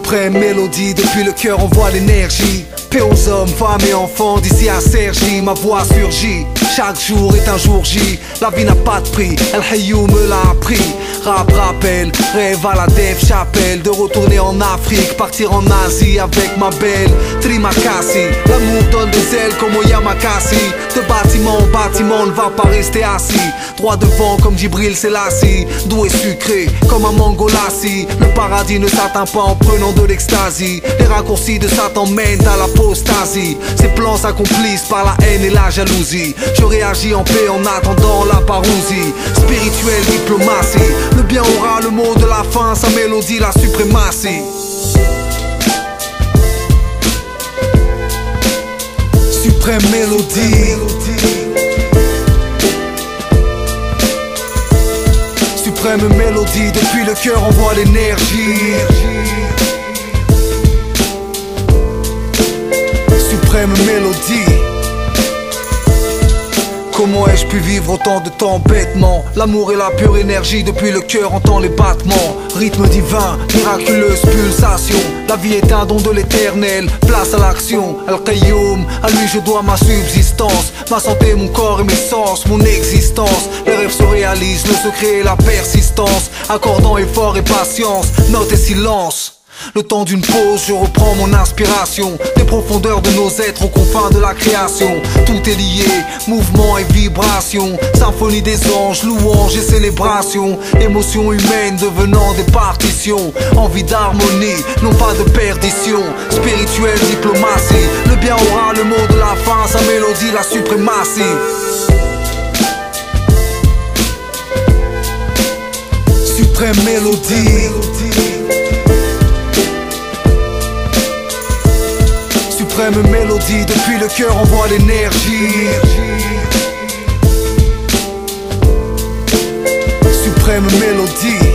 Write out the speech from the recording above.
Suprême mélodie, depuis le cœur envoie l'énergie. Paix aux hommes, femmes et enfants, d'ici à Sergi, ma voix surgit. Chaque jour est un jour J, la vie n'a pas de prix, El Hayou me l'a appris. Rap, rappel, rêve à la Dave Chapelle, de retourner en Afrique, partir en Asie avec ma belle Trimakasi. L'amour donne des ailes comme au Yamakasi. De bâtiment en bâtiment, on ne va pas rester assis. Droit devant comme Djibril Selassie, doux et sucré comme un mango lassi. Le paradis ne s'atteint pas en prenant de l'extasie. Les raccourcis de Satan mènent à l'apostasie. Ses plans s'accomplissent par la haine et la jalousie. Je réagis en paix en attendant la parousie. Spirituelle diplomatie, le bien aura le mot de la fin, sa mélodie la suprématie. Suprême mélodie. Suprême mélodie, depuis le cœur envoie l'énergie. Suprême mélodie. Comment ai-je pu vivre autant de temps bêtement? L'amour et la pure énergie, depuis le cœur entend les battements. Rythme divin, miraculeuse pulsation. La vie est un don de l'éternel, place à l'action. Al-Qayoum, à lui je dois ma subsistance. Ma santé, mon corps et mes sens, mon existence. Les rêves se réalisent, le secret et la persistance. Accordant effort et patience, note et silence. Le temps d'une pause, je reprends mon inspiration. Des profondeurs de nos êtres aux confins de la création. Tout est lié, mouvement et vibration. Symphonie des anges, louanges et célébrations. Émotions humaines devenant des partitions. Envie d'harmonie, non pas de perdition. Spirituelle diplomatie, le bien aura le mot de la fin, sa mélodie la suprématie. Suprême mélodie. Suprême mélodie, depuis le cœur envoie l'énergie. Suprême mélodie.